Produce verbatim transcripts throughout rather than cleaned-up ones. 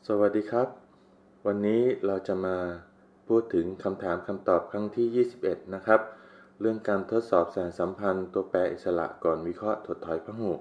สวัสดีครับวันนี้เราจะมาพูดถึงคำถามคำตอบครั้งที่ยี่สิบเอ็ดนะครับเรื่องการทดสอบสารสัมพันธ์ตัวแปรอิสระก่อนวิเคราะห์ถดถอยพหู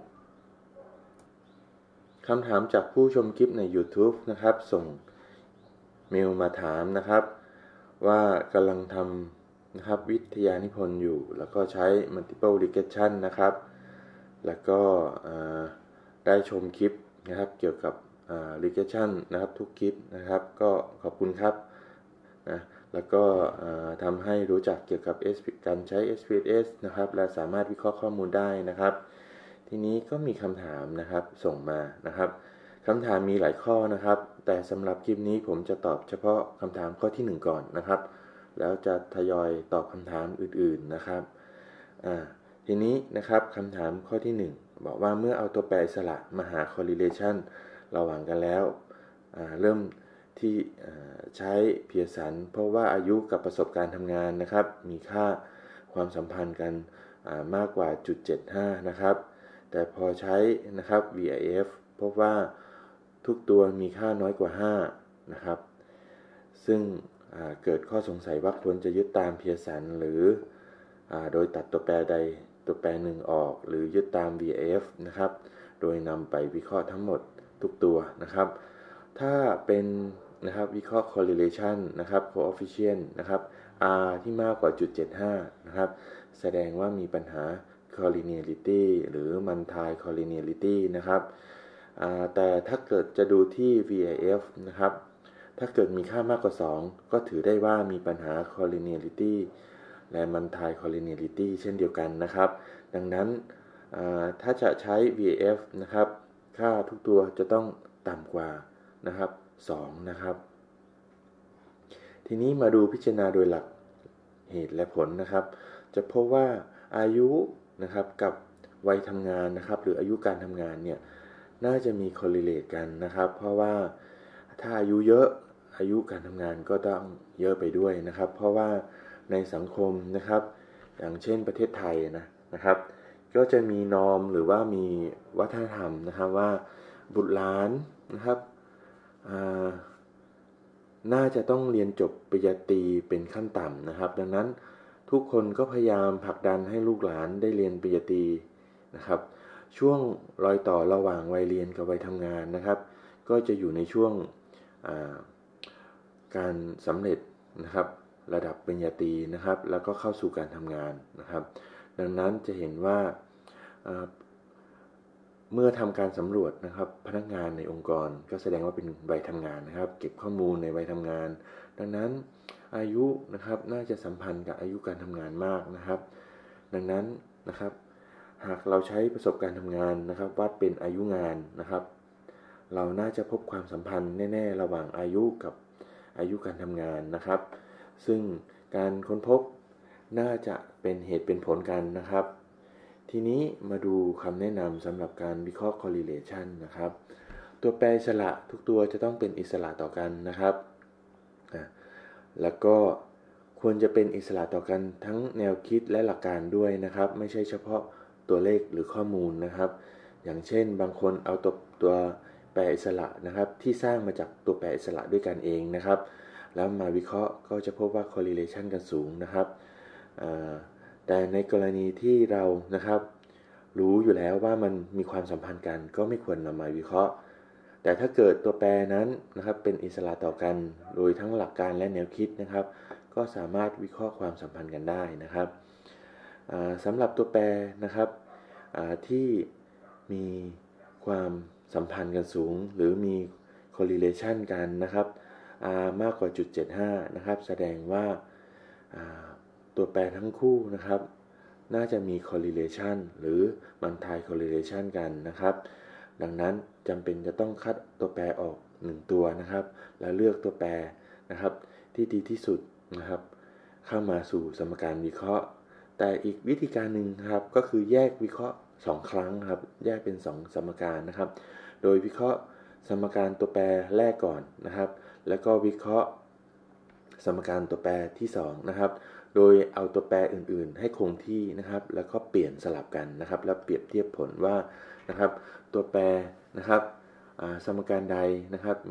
คำถามจากผู้ชมคลิปใน YouTube นะครับส่งเมลมาถามนะครับว่ากำลังทำนะครับวิทยานิพนธ์อยู่แล้วก็ใช้ multiple regression นะครับแล้วก็ได้ชมคลิปนะครับเกี่ยวกับregression นะครับทุกคลิปนะครับก็ขอบคุณครับนะแล้วก็ทำให้รู้จักเกี่ยวกับการใช้ เอส พี เอส นะครับและสามารถวิเคราะห์ข้อมูลได้นะครับทีนี้ก็มีคำถามนะครับส่งมานะครับคำถามมีหลายข้อนะครับแต่สำหรับคลิปนี้ผมจะตอบเฉพาะคำถามข้อที่หนึ่งก่อนนะครับแล้วจะทยอยตอบคำถามอื่นๆนะครับทีนี้นะครับคำถามข้อที่หนึ่งบอกว่าเมื่อเอาตัวแปรอิสระมาหา correlation ระหว่างกันแล้วเริ่มที่ใช้เพียร์สันเพราะว่าอายุกับประสบการณ์ทำงานนะครับมีค่าความสัมพันธ์กันมากกว่า จุดเจ็ดห้า นะครับแต่พอใช้นะครับ วี ไอ เอฟ พบว่าทุกตัวมีค่าน้อยกว่าห้านะครับซึ่งเกิดข้อสงสัยว่าควรจะยึดตามเพียร์สันหรือโดยตัดตัวแปรใดตัวแปรหนึ่งออกหรือยึดตาม วี ไอ เอฟ นะครับโดยนำไปวิเคราะห์ทั้งหมดทุกตัวนะครับถ้าเป็นนะครับวิเคราะห์ correlation นะครับ coefficient นะครับ r ที่มากกว่า จุดเจ็ดห้า นะครับแสดงว่ามีปัญหา collinearity หรือ multi collinearity นะครับแต่ถ้าเกิดจะดูที่ วี ไอ เอฟ นะครับถ้าเกิดมีค่ามากกว่าสองก็ถือได้ว่ามีปัญหา collinearity และ multi collinearity เช่นเดียวกันนะครับดังนั้นถ้าจะใช้ วี ไอ เอฟ นะครับค่าทุกตัวจะต้องต่ำกว่านะครับสองนะครับทีนี้มาดูพิจารณาโดยหลักเหตุและผลนะครับจะพบว่าอายุนะครับกับวัยทำงานนะครับหรืออายุการทำงานเนี่ยน่าจะมี correlate กันนะครับเพราะว่าถ้าอายุเยอะอายุการทำงานก็ต้องเยอะไปด้วยนะครับเพราะว่าในสังคมนะครับอย่างเช่นประเทศไทยนะนะครับก็จะมีนอร์มหรือว่ามีวัฒนธรรมนะครับว่าบุตรหลานนะครับน่าจะต้องเรียนจบปริญญาตรีเป็นขั้นต่ำนะครับดังนั้นทุกคนก็พยายามผลักดันให้ลูกหลานได้เรียนปริญญาตรีนะครับช่วงรอยต่อระหว่างวัยเรียนกับวัยทำงานนะครับก็จะอยู่ในช่วงการสำเร็จนะครับระดับปริญญาตรีนะครับแล้วก็เข้าสู่การทำงานนะครับดังนั้นจะเห็นว่าเมื่อทำการสำรวจนะครับพนักงานในองค์กรก็แสดงว่าเป็นวัยทำงานนะครับเก็บข้อมูลในวัยทำงานดังนั้นอายุนะครับน่าจะสัมพันธ์กับอายุการทำงานมากนะครับดังนั้นนะครับหากเราใช้ประสบการณ์ทำงานนะครับวัดเป็นอายุงานนะครับเราน่าจะพบความสัมพันธ์แน่ๆระหว่างอายุกับอายุการทำงานนะครับซึ่งการค้นพบน่าจะเป็นเหตุเป็นผลกันนะครับทีนี้มาดูคำแนะนำสำหรับการวิเคราะห์ correlation นะครับตัวแปรอิสระทุกตัวจะต้องเป็นอิสระต่อกันนะครับแล้วก็ควรจะเป็นอิสระต่อกันทั้งแนวคิดและหลักการด้วยนะครับไม่ใช่เฉพาะตัวเลขหรือข้อมูลนะครับอย่างเช่นบางคนเอาตัวตัวแปรอิสระนะครับที่สร้างมาจากตัวแปรอิสระด้วยกันเองนะครับแล้วมาวิเคราะห์ก็จะพบว่า correlation กันสูงนะครับแต่ในกรณีที่เรานะครับรู้อยู่แล้วว่ามันมีความสัมพันธ์กันก็ไม่ควรนำมาวิเคราะห์แต่ถ้าเกิดตัวแปรนั้นนะครับเป็นอิสระต่อกันโดยทั้งหลักการและแนวคิดนะครับก็สามารถวิเคราะห์ความสัมพันธ์กันได้นะครับสำหรับตัวแปรนะครับที่มีความสัมพันธ์กันสูงหรือมี correlation กันนะครับมากกว่า จุดเจ็ดห้า นะครับแสดงว่าตัวแปรทั้งคู่นะครับน่าจะมี correlation หรือ multi correlation กันนะครับดังนั้นจำเป็นจะต้องคัดตัวแปรออกหนึ่งตัวนะครับแล้วเลือกตัวแปรนะครับที่ดีที่สุดนะครับเข้ามาสู่สมการวิเคราะห์แต่อีกวิธีการหนึ่งครับก็คือแยกวิเคราะห์สองครั้งครับแยกเป็นสองสมการนะครับโดยวิเคราะห์สมการตัวแปรแรกก่อนนะครับแล้วก็วิเคราะห์สมการตัวแปรที่สองนะครับโดยเอาตัวแปรอื่นๆให้คงที่นะครับแล้วก็เปลี่ยนสลับกันนะครับแล้วเปรียบเทียบผลว่านะครับตัวแปรนะครับสมการใดนะครับมี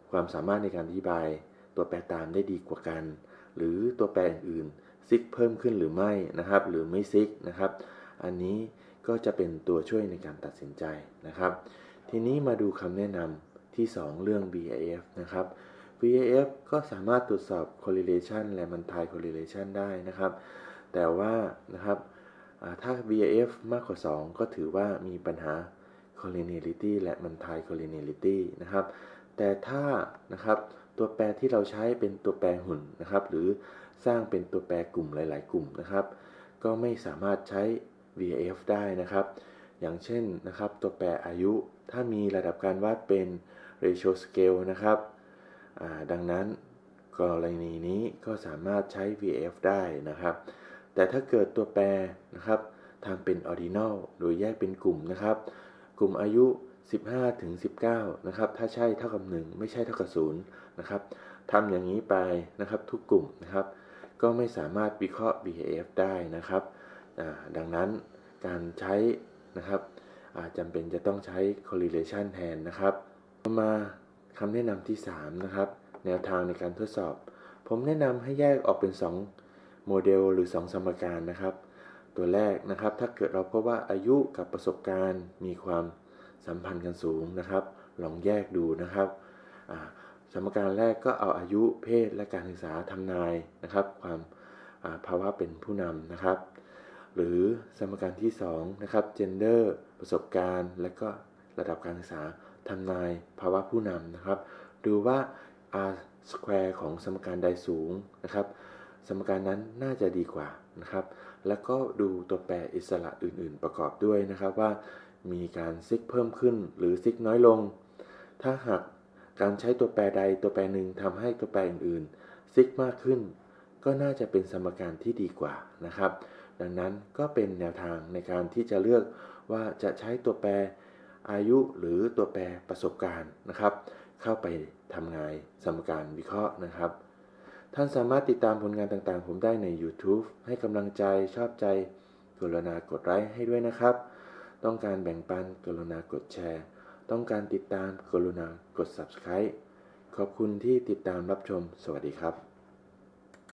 ความสามารถในการอธิบายตัวแปรตามได้ดีกว่ากันหรือตัวแปรอื่นๆซิกเพิ่มขึ้นหรือไม่นะครับหรือไม่ซิกนะครับอันนี้ก็จะเป็นตัวช่วยในการตัดสินใจนะครับทีนี้มาดูคำแนะนำที่สองเรื่อง บี ไอ เอฟ นะครับ บี ไอ เอฟ ก็สามารถตรวจสอบ correlation และ multi-correlation ได้นะครับแต่ว่านะครับถ้า บี ไอ เอฟ มากกว่าสองก็ถือว่ามีปัญหา collinearity และ multi-collinearity นะครับแต่ถ้านะครับตัวแปรที่เราใช้เป็นตัวแปรหุ่นนะครับหรือสร้างเป็นตัวแปรกลุ่มหลายๆกลุ่มนะครับก็ไม่สามารถใช้ บี ไอ เอฟ ได้นะครับอย่างเช่นนะครับตัวแปรอายุถ้ามีระดับการวัดเป็น ratio scale นะครับดังนั้นกรณีนี้ก็สามารถใช้ บี ไอ เอฟ ได้นะครับแต่ถ้าเกิดตัวแปรนะครับทำเป็น ordinal โดยแยกเป็นกลุ่มนะครับกลุ่มอายุสิบห้าถึงสิบเก้านะครับถ้าใช่เท่ากับหนึ่งไม่ใช่เท่ากับศูนย์นะครับทำอย่างนี้ไปนะครับทุกกลุ่มนะครับก็ไม่สามารถวิเคราะห์ บี ไอ เอฟ ได้นะครับดังนั้นการใช้นะครับจำเป็นจะต้องใช้ correlation แทนนะครับมาคำแนะนำที่สามนะครับแนวทางในการทดสอบผมแนะนำให้แยกออกเป็นสองโมเดลหรือสองสมการนะครับตัวแรกนะครับถ้าเกิดเราพบว่าอายุกับประสบการณ์มีความสัมพันธ์กันสูงนะครับลองแยกดูนะครับสมการแรกก็เอาอายุเพศและการศึกษาทำนายนะครับความภาวะเป็นผู้นำนะครับหรือสมการที่สองนะครับ gender ประสบการณ์และก็ระดับการศึกษาทำนายภาวะผู้นำนะครับดูว่า r square ของสมการใดสูงนะครับสมการนั้นน่าจะดีกว่านะครับแล้วก็ดูตัวแปรอิสระอื่นๆประกอบด้วยนะครับว่ามีการซิกเพิ่มขึ้นหรือซิกน้อยลงถ้าหากการใช้ตัวแปรใดตัวแปรหนึ่งทำให้ตัวแปรอื่นๆซิกมากขึ้นก็น่าจะเป็นสมการที่ดีกว่านะครับดังนั้นก็เป็นแนวทางในการที่จะเลือกว่าจะใช้ตัวแปรอายุหรือตัวแปรประสบการณ์นะครับเข้าไปทำงานสมการวิเคราะห์นะครับท่านสามารถติดตามผลงานต่างๆผมได้ใน YouTube ให้กำลังใจชอบใจกรุณากดไลค์ให้ด้วยนะครับต้องการแบ่งปันกรุณากดแชร์ต้องการติดตามกรุณากด Subscribe ขอบคุณที่ติดตามรับชมสวัสดีครับ